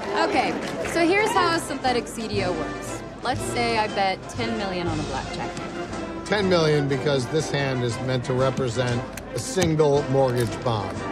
Okay, so here's how a synthetic CDO works. Let's say I bet 10 million on a blackjack hand. 10 million because this hand is meant to represent a single mortgage bond.